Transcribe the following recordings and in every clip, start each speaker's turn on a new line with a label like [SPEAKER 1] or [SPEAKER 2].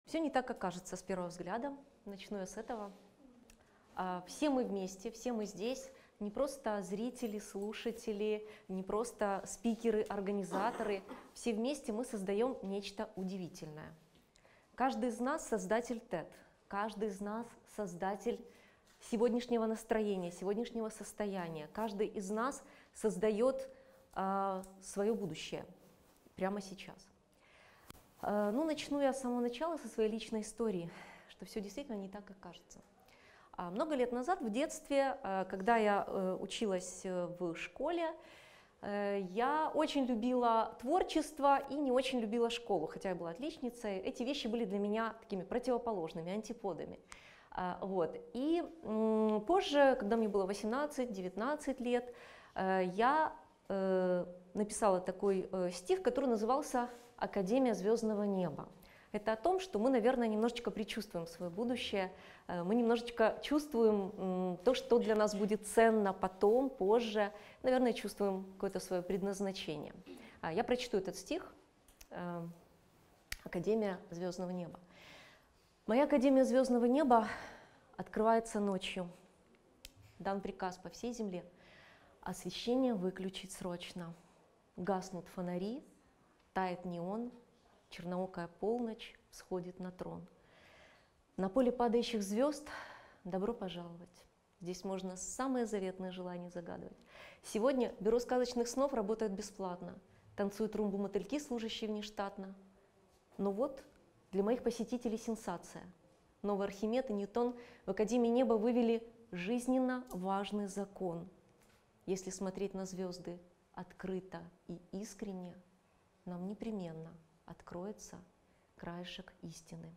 [SPEAKER 1] Все не так, как кажется с первого взгляда. Начну я с этого. Все мы вместе, все мы здесь, не просто зрители, слушатели, не просто спикеры, организаторы. Все вместе мы создаем нечто удивительное. Каждый из нас создатель TED, каждый из нас создатель сегодняшнего настроения, сегодняшнего состояния. Каждый из нас создает свое будущее прямо сейчас. Начну я с самого начала, со своей личной истории, что все действительно не так, как кажется. Много лет назад, в детстве, когда я училась в школе, я очень любила творчество и не очень любила школу, хотя я была отличницей. Эти вещи были для меня такими противоположными, антиподами. И позже, когда мне было 18-19 лет, я написала такой стих, который назывался «Академия звездного неба». Это о том, что мы, наверное, немножечко предчувствуем свое будущее, мы немножечко чувствуем то, что для нас будет ценно потом, позже, наверное, чувствуем какое-то свое предназначение. Я прочту этот стих «Академия звездного неба». Моя Академия звездного неба открывается ночью. Дан приказ по всей земле. Освещение выключить срочно. Гаснут фонари, тает неон, черноокая полночь всходит на трон. На поле падающих звезд добро пожаловать. Здесь можно самые заветные желания загадывать. Сегодня бюро сказочных снов работает бесплатно. Танцуют румбу мотыльки, служащие внештатно. Но вот для моих посетителей сенсация. Новый Архимед и Ньютон в Академии неба вывели жизненно важный закон. Если смотреть на звезды открыто и искренне, нам непременно откроется краешек истины.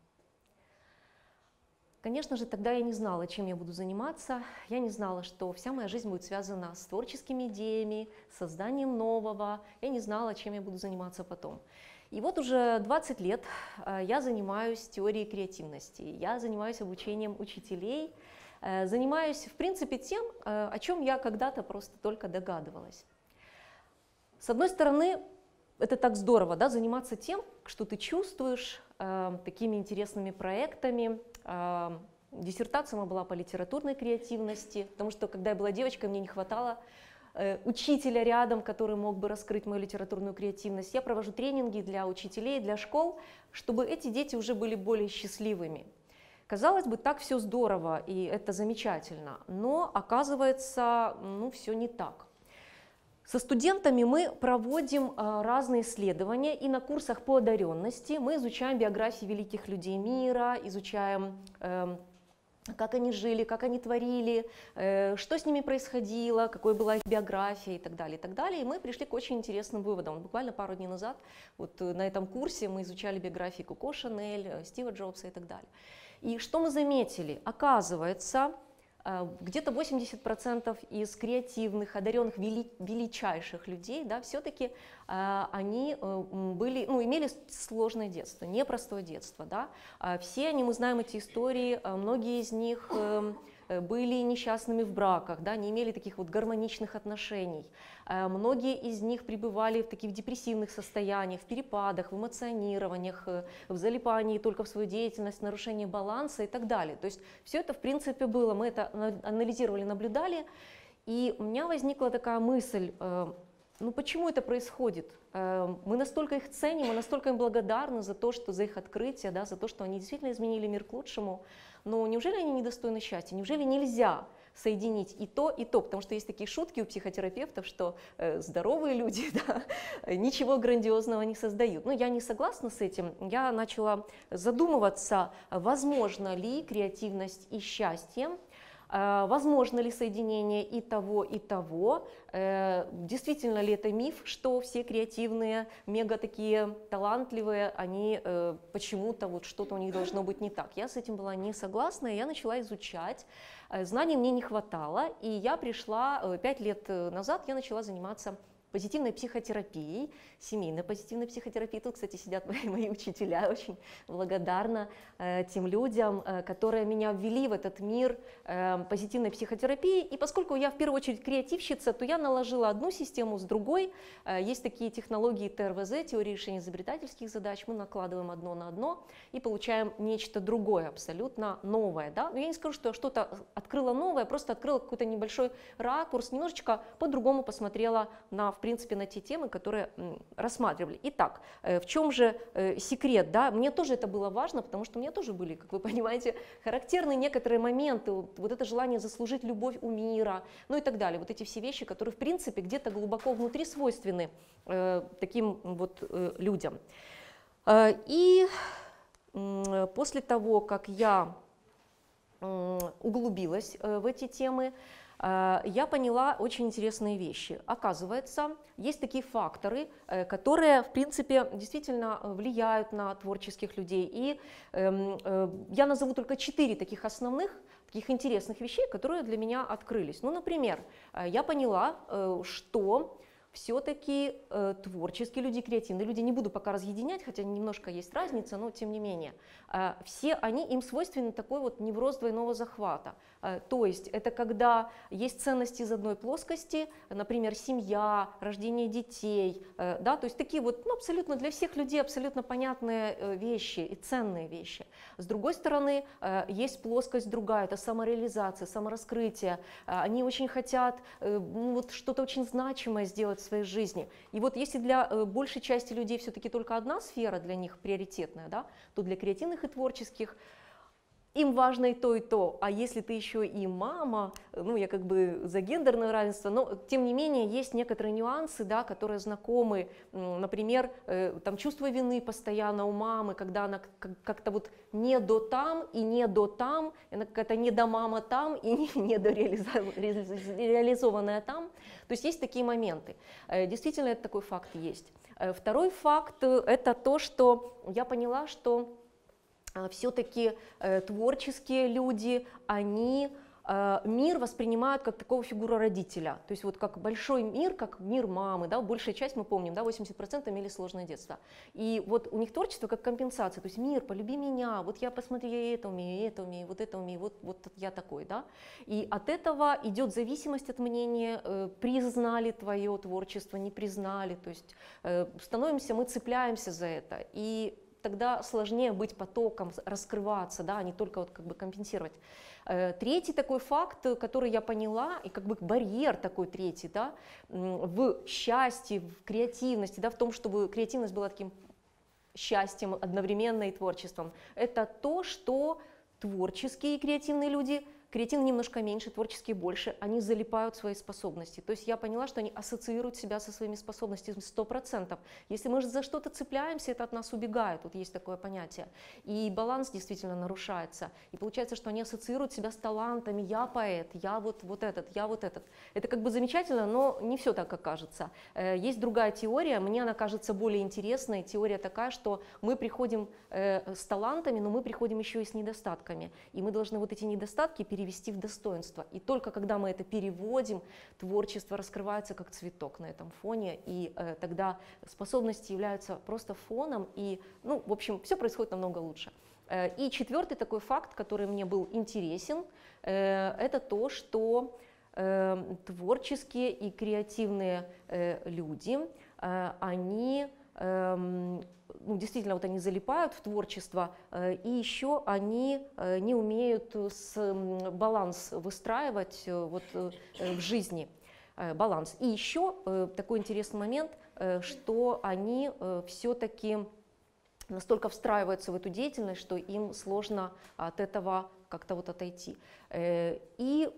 [SPEAKER 1] Конечно же, тогда я не знала, чем я буду заниматься. Я не знала, что вся моя жизнь будет связана с творческими идеями, созданием нового. Я не знала, чем я буду заниматься потом. И вот уже 20 лет я занимаюсь теорией креативности, я занимаюсь обучением учителей, занимаюсь, в принципе, тем, о чем я когда-то просто только догадывалась. С одной стороны, это так здорово, да, заниматься тем, что ты чувствуешь, такими интересными проектами. Диссертация моя была по литературной креативности, потому что, когда я была девочкой, мне не хватало учителя рядом, который мог бы раскрыть мою литературную креативность. Я провожу тренинги для учителей, для школ, чтобы эти дети уже были более счастливыми. Казалось бы, так все здорово и это замечательно, но оказывается, все не так. Со студентами мы проводим разные исследования, и на курсах по одаренности мы изучаем биографии великих людей мира, изучаем, как они жили, как они творили, что с ними происходило, какой была их биография и так далее, и так далее. И мы пришли к очень интересным выводам. Буквально пару дней назад вот на этом курсе мы изучали биографии Коко Шанель, Стива Джобса и так далее. И что мы заметили? Оказывается, где-то 80% из креативных, одаренных, величайших людей, да, все-таки они имели сложное детство, непростое детство. Да. Все они, мы знаем эти истории, многие из них были несчастными в браках, да, не имели таких вот гармоничных отношений. Многие из них пребывали в таких депрессивных состояниях, в перепадах, в эмоционированиях, в залипании только в свою деятельность, нарушении баланса и так далее. То есть все это в принципе было, мы это анализировали, наблюдали, и у меня возникла такая мысль, почему это происходит? Мы настолько их ценим, мы настолько им благодарны за то, что за их открытие, да, за то, что они действительно изменили мир к лучшему, но неужели они недостойны счастья? Неужели нельзя соединить и то, потому что есть такие шутки у психотерапевтов, что здоровые люди, да, ничего грандиозного не создают. Но я не согласна с этим, я начала задумываться, возможно ли креативность и счастье, возможно ли соединение и того, действительно ли это миф, что все креативные, мега такие талантливые, они почему-то вот что-то у них должно быть не так. Я с этим была не согласна, и я начала изучать, знаний мне не хватало, и я пришла 5 лет назад, я начала заниматься позитивной психотерапией, семейной позитивной психотерапией. Тут, кстати, сидят мои учителя, очень благодарна тем людям, которые меня ввели в этот мир позитивной психотерапии. И поскольку я в первую очередь креативщица, то я наложила одну систему с другой. Есть такие технологии ТРВЗ, теории решения изобретательских задач. Мы накладываем одно на одно и получаем нечто другое, абсолютно новое. Да? Но я не скажу, что я что-то открыла новое, просто открыла какой-то небольшой ракурс, немножечко по-другому посмотрела в принципе, на те темы, которые рассматривали. Итак, в чем же секрет? Да? Мне тоже это было важно, потому что у меня тоже были, как вы понимаете, характерные некоторые моменты, вот это желание заслужить любовь у мира, ну и так далее. Вот эти все вещи, которые, в принципе, где-то глубоко внутри свойственны таким вот людям. И после того, как я углубилась в эти темы, я поняла очень интересные вещи. Оказывается, есть такие факторы, которые, в принципе, действительно влияют на творческих людей. И я назову только 4 таких основных, таких интересных вещей, которые для меня открылись. Ну, например, я поняла, что все-таки творческие люди, креативные люди, не буду пока разъединять, хотя немножко есть разница, но тем не менее, все они, им свойственен такой вот невроз двойного захвата. То есть это когда есть ценности из одной плоскости, например, семья, рождение детей, да, то есть такие вот абсолютно для всех людей абсолютно понятные вещи и ценные вещи. С другой стороны, есть плоскость другая, это самореализация, самораскрытие. Они очень хотят вот что-то очень значимое сделать в своей жизни. И вот если для большей части людей все-таки только одна сфера для них приоритетная, да, то для креативных и творческих им важно и то, а если ты еще и мама, ну я как бы за гендерное равенство, но тем не менее есть некоторые нюансы, да, которые знакомы, например, там чувство вины постоянно у мамы, когда она как-то вот не до там и не до там, она какая-то не до мама там и не до реализованная там, то есть есть такие моменты, действительно это такой факт есть. Второй факт это то, что я поняла, что все-таки творческие люди, они мир воспринимают как такого фигуру родителя, то есть вот как большой мир, как мир мамы, да, большая часть мы помним, да, 80% имели сложное детство, и вот у них творчество как компенсация, то есть мир, полюби меня, вот я посмотри, я это умею, вот это умею, вот я такой, да, и от этого идет зависимость от мнения, признали твое творчество, не признали, то есть становимся, мы цепляемся за это, и тогда сложнее быть потоком, раскрываться, да, а не только вот как бы компенсировать. Третий такой факт, который я поняла, и как бы барьер такой третий, да, в счастье, в креативности, да, в том, чтобы креативность была таким счастьем одновременно и творчеством, это то, что творческие и креативные люди, креативные немножко меньше, творческие больше, они залипают в свои способности. То есть я поняла, что они ассоциируют себя со своими способностями 100%. Если мы за что-то цепляемся, это от нас убегает, вот есть такое понятие. И баланс действительно нарушается. И получается, что они ассоциируют себя с талантами, я поэт, я вот этот, я вот этот. Это как бы замечательно, но не все так, как кажется. Есть другая теория, мне она кажется более интересной. Теория такая, что мы приходим с талантами, но мы приходим еще и с недостатками. И мы должны вот эти недостатки перевести в достоинство. И только когда мы это переводим, творчество раскрывается как цветок на этом фоне, и тогда способности являются просто фоном, и, ну, в общем, все происходит намного лучше. И четвертый такой факт, который мне был интересен, это то, что творческие и креативные люди, они ну, действительно вот они залипают в творчество, и еще они не умеют баланс выстраивать вот, в жизни, баланс. И еще такой интересный момент, что они все-таки настолько встраиваются в эту деятельность, что им сложно от этого как-то вот отойти. И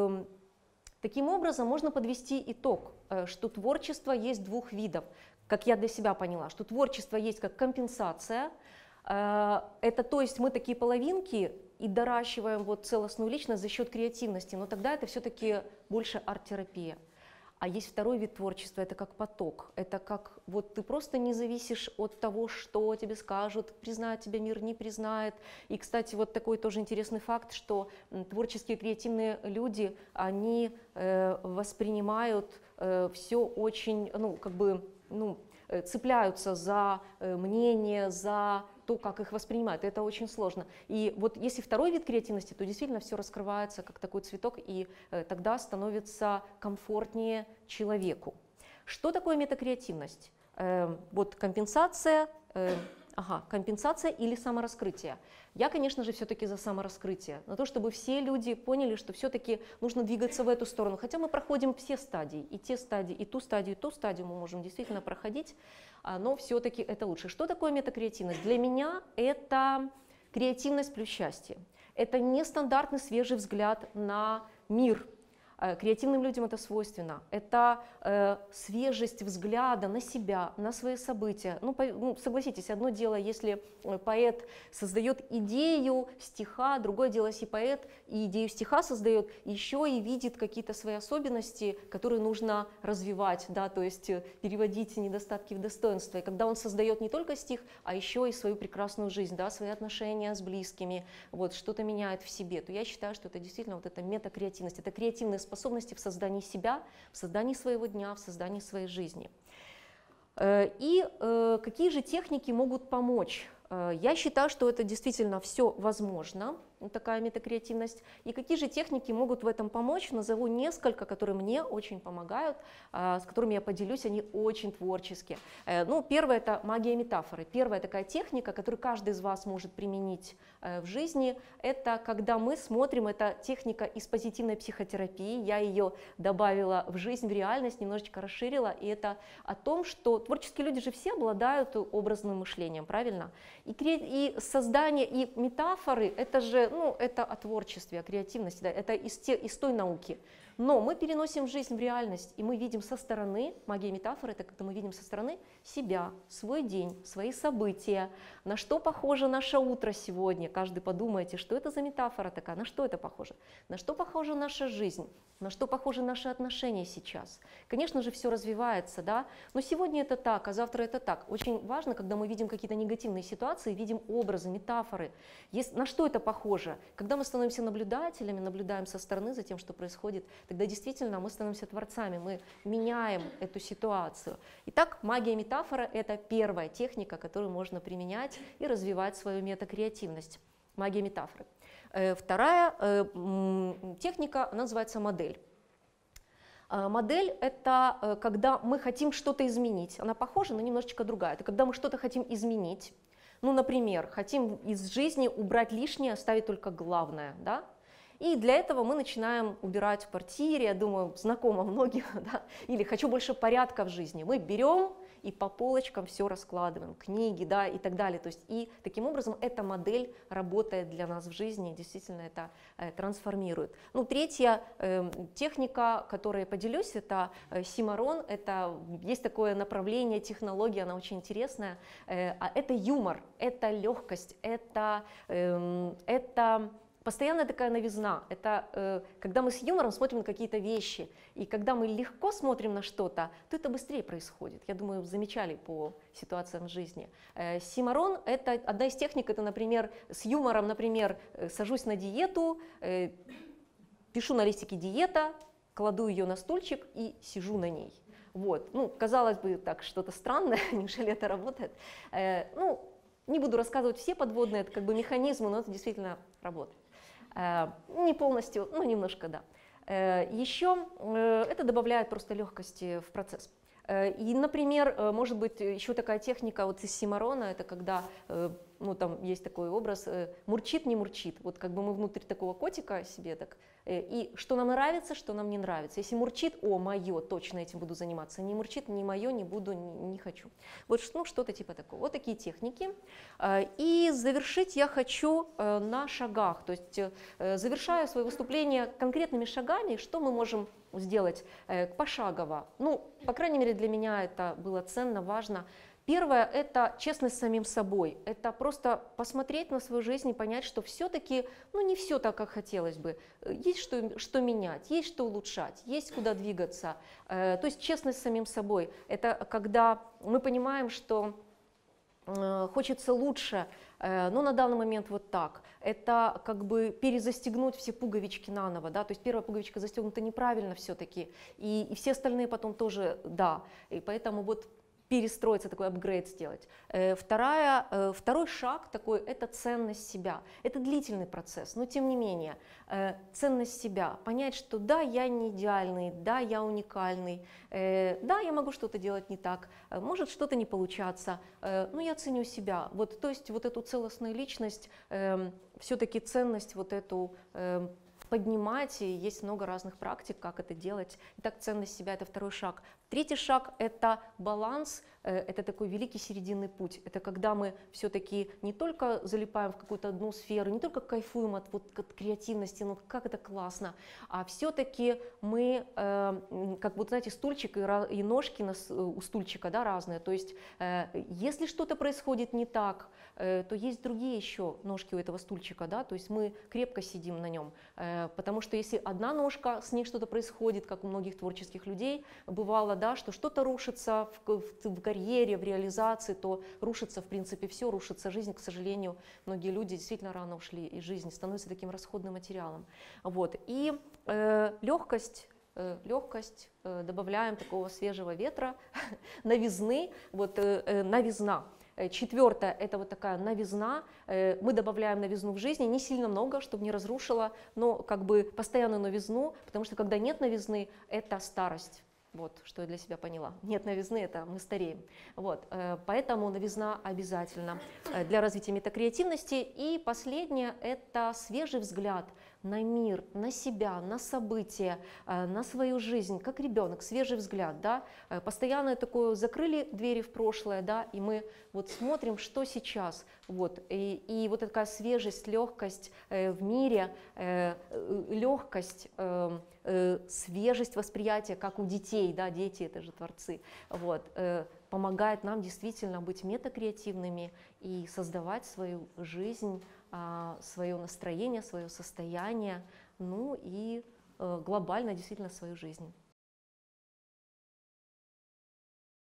[SPEAKER 1] таким образом можно подвести итог, что творчество есть двух видов. Как я для себя поняла, что творчество есть как компенсация, это то есть мы такие половинки и доращиваем вот целостную личность за счет креативности, но тогда это все-таки больше арт-терапия. А есть второй вид творчества, это как поток, это как вот ты просто не зависишь от того, что тебе скажут, признает тебя мир, не признает. И, кстати, вот такой тоже интересный факт, что творческие, креативные люди, они воспринимают все очень, ну, как бы, ну, цепляются за мнение, за то, как их воспринимают. Это очень сложно. И вот если второй вид креативности, то действительно все раскрывается как такой цветок, и тогда становится комфортнее человеку. Что такое метакреативность? Вот компенсация, компенсация или самораскрытие. Я, конечно же, все-таки за самораскрытие, на то, чтобы все люди поняли, что все-таки нужно двигаться в эту сторону. Хотя мы проходим все стадии, и те стадии, и ту стадию мы можем действительно проходить, но все-таки это лучше. Что такое метакреативность? Для меня это креативность плюс счастье. Это нестандартный свежий взгляд на мир. Креативным людям это свойственно. Это свежесть взгляда на себя, на свои события. Ну, согласитесь, одно дело, если поэт создает идею стиха, другое дело, если поэт и идею стиха создает, еще и видит какие-то свои особенности, которые нужно развивать, да, то есть переводить недостатки в достоинства. И когда он создает не только стих, а еще и свою прекрасную жизнь, да, свои отношения с близкими, вот, что-то меняет в себе, то я считаю, что это действительно вот эта метакреативность, это креативная способности в создании себя, в создании своего дня, в создании своей жизни. И какие же техники могут помочь? Я считаю, что это действительно все возможно, такая метакреативность. И какие же техники могут в этом помочь? Назову несколько, которые мне очень помогают, с которыми я поделюсь, они очень творческие. Ну, первое – это магия метафоры. Первая такая техника, которую каждый из вас может применить в жизни, это когда мы смотрим, это техника из позитивной психотерапии, я ее добавила в жизнь, в реальность, немножечко расширила, и это о том, что творческие люди же все обладают образным мышлением, правильно? И создание, и метафоры, это же, ну, это о творчестве, о креативности, да, это из той науки. Но мы переносим жизнь в реальность, и мы видим со стороны, магия метафоры, это когда мы видим со стороны себя, свой день, свои события, на что похоже наше утро сегодня. Каждый подумайте, что это за метафора такая, на что это похоже, на что похожа наша жизнь, на что похожи наши отношения сейчас. Конечно же, все развивается, да, но сегодня это так, а завтра это так. Очень важно, когда мы видим какие-то негативные ситуации, видим образы, метафоры. На что это похоже? Когда мы становимся наблюдателями, наблюдаем со стороны за тем, что происходит, тогда действительно мы становимся творцами, мы меняем эту ситуацию. Итак, магия метафора – это первая техника, которую можно применять и развивать свою метакреативность. Магия метафоры. Вторая техника, она называется модель. Модель – это когда мы хотим что-то изменить. Она похожа, но немножечко другая. Это когда мы что-то хотим изменить. Ну, например, хотим из жизни убрать лишнее, оставить только главное, да? И для этого мы начинаем убирать в квартире, я думаю, знакомо многим, да? Или хочу больше порядка в жизни. Мы берем и по полочкам все раскладываем, книги, да, и так далее. То есть и таким образом эта модель работает для нас в жизни, действительно это трансформирует. Ну, третья техника, которой я поделюсь, это Симарон. Это есть такое направление, технология, она очень интересная. Это юмор, это легкость, это постоянная такая новизна, это когда мы с юмором смотрим на какие-то вещи, и когда мы легко смотрим на что-то, то это быстрее происходит. Я думаю, замечали по ситуациям в жизни. Симарон – это одна из техник, это, например, с юмором, например, сажусь на диету, пишу на листике диета, кладу ее на стульчик и сижу на ней. Вот. Ну, казалось бы, так что-то странное, неужели это работает? Ну, не буду рассказывать все подводные, это как бы механизмы, но это действительно работает. Не полностью, но немножко, да. Еще это добавляет просто легкости в процесс. И, например, может быть еще такая техника вот из Симарона, это когда, ну, там есть такой образ, мурчит, не мурчит. Вот как бы мы внутри такого котика себе так, и что нам нравится, что нам не нравится. Если мурчит, о, мое, точно этим буду заниматься. Не мурчит, не мое, не буду, не хочу. Вот, ну, что-то типа такого. Вот такие техники. И завершить я хочу на шагах, то есть завершаю свое выступление конкретными шагами, что мы можем сделать пошагово. Ну, по крайней мере, для меня это было ценно, важно. Первое – это честность с самим собой. Это просто посмотреть на свою жизнь и понять, что все-таки не все так, как хотелось бы. Есть что менять, есть что улучшать, есть куда двигаться. То есть честность с самим собой – это когда мы понимаем, что хочется лучше, но на данный момент вот так. Это как бы перезастегнуть все пуговички наново, да, то есть первая пуговичка застегнута неправильно все-таки, и все остальные потом тоже, да, и поэтому вот перестроиться, такой апгрейд сделать. Второй шаг такой – это ценность себя. Это длительный процесс, но тем не менее, ценность себя. Понять, что да, я не идеальный, да, я уникальный, да, я могу что-то делать не так, может что-то не получаться, но я ценю себя. Вот, то есть вот эту целостную личность, все-таки ценность вот эту поднимать, и есть много разных практик, как это делать. Итак, ценность себя – это второй шаг. Третий шаг – это баланс, это такой великий серединный путь. Это когда мы все-таки не только залипаем в какую-то одну сферу, не только кайфуем от креативности, ну как это классно, а все-таки мы, как вот знаете, стульчик и ножки у стульчика, да, разные. То есть если что-то происходит не так, то есть другие еще ножки у этого стульчика, да, то есть мы крепко сидим на нем. Потому что если одна ножка, с ней что-то происходит, как у многих творческих людей, бывало, да, что что-то рушится в карьере, в реализации, то рушится в принципе все, рушится жизнь, к сожалению. Многие люди действительно рано ушли из жизни, становятся таким расходным материалом. Вот. И легкость, добавляем такого свежего ветра, новизны, вот новизна. Четвертое – это вот такая новизна. Мы добавляем новизну в жизни, не сильно много, чтобы не разрушило, но как бы постоянную новизну, потому что когда нет новизны, это старость. Вот, что я для себя поняла. Нет новизны, это мы стареем. Вот, поэтому новизна обязательно для развития метакреативности. И последнее – это свежий взгляд на мир, на себя, на события, на свою жизнь, как ребенок, свежий взгляд, да, постоянно такое, закрыли двери в прошлое, да, и мы вот смотрим, что сейчас, вот, и вот такая свежесть, легкость в мире, легкость, свежесть восприятия, как у детей, да, дети это же творцы, вот, помогает нам действительно быть метакреативными и создавать свою жизнь, свое настроение, свое состояние, ну и глобально действительно свою жизнь.